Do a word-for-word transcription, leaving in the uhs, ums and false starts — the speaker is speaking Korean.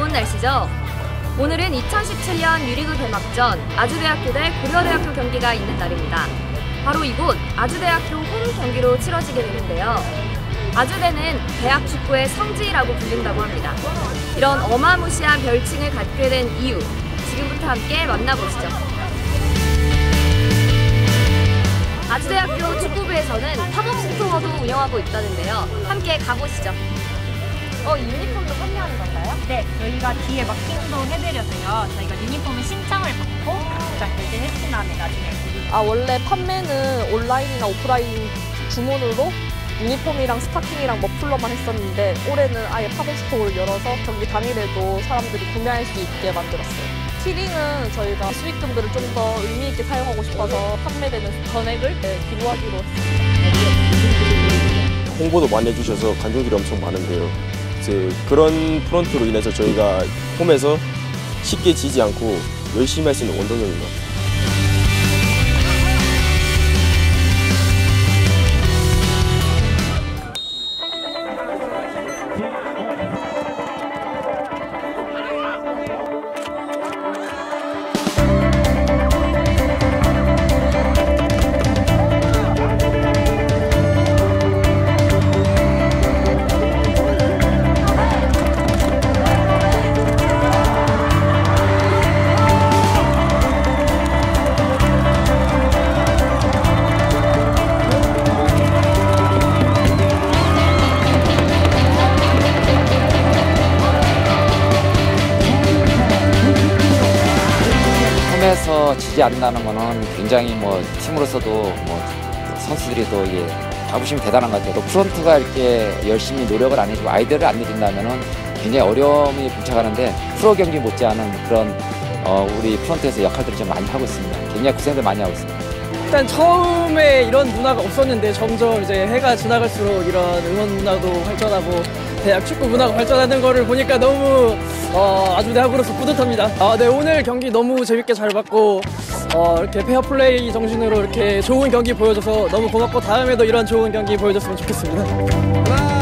좋은 날씨죠? 오늘은 이천십칠 년 유리그 개막전 아주대학교 대 고려대학교 경기가 있는 날입니다. 바로 이곳 아주대학교 홈 경기로 치러지게 되는데요. 아주대는 대학 축구의 성지라고 불린다고 합니다. 이런 어마무시한 별칭을 갖게 된 이유, 지금부터 함께 만나보시죠. 아주대학교 축구부에서는 팝업 스토어도 운영하고 있다는데요. 함께 가보시죠. 어, 유니폼도 판매하는 건가요? 네, 저희가 뒤에 마킹도 해드려서요. 저희가 유니폼을 신청을 받고 제작 결제했은 다음에 나중에 드리는. 아, 원래 판매는 온라인이나 오프라인 주문으로 유니폼이랑 스타킹이랑 머플러만 했었는데 올해는 아예 팝업 스토어를 열어서 경기 당일에도 사람들이 구매할 수 있게 만들었어요. 티링은 저희가 수익금들을 좀 더 의미 있게 사용하고 싶어서 판매되는 전액을 기부하기로 했습니다. 홍보도 많이 해주셔서 관중들이 엄청 많은데요. 이제 그런 프런트로 인해서 저희가 홈에서 쉽게 지지 않고 열심히 할 수 있는 원동력인 것 같아요. 홈에서 지지 않는다는 거는 굉장히 뭐 팀으로서도 뭐 선수들이 또 이게 자부심이 대단한 것 같아요. 또 프런트가 이렇게 열심히 노력을 안 해주고 아이디어를 안 내준다면은 굉장히 어려움이 봉착하는데 프로 경기 못지않은 그런 어 우리 프런트에서 역할들을 좀 많이 하고 있습니다. 굉장히 고생들 많이 하고 있습니다. 일단 처음에 이런 문화가 없었는데 점점 이제 해가 지나갈수록 이런 응원 문화도 발전하고 대학 축구 문화가 발전하는 거를 보니까 너무 어, 아주 대학으로서 뿌듯합니다. 아, 네, 오늘 경기 너무 재밌게 잘 봤고 어, 이렇게 페어플레이 정신으로 이렇게 좋은 경기 보여줘서 너무 고맙고 다음에도 이런 좋은 경기 보여줬으면 좋겠습니다.